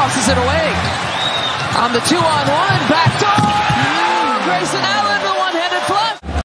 tosses it away. On the 2-on-1, back door! Grayson Allen!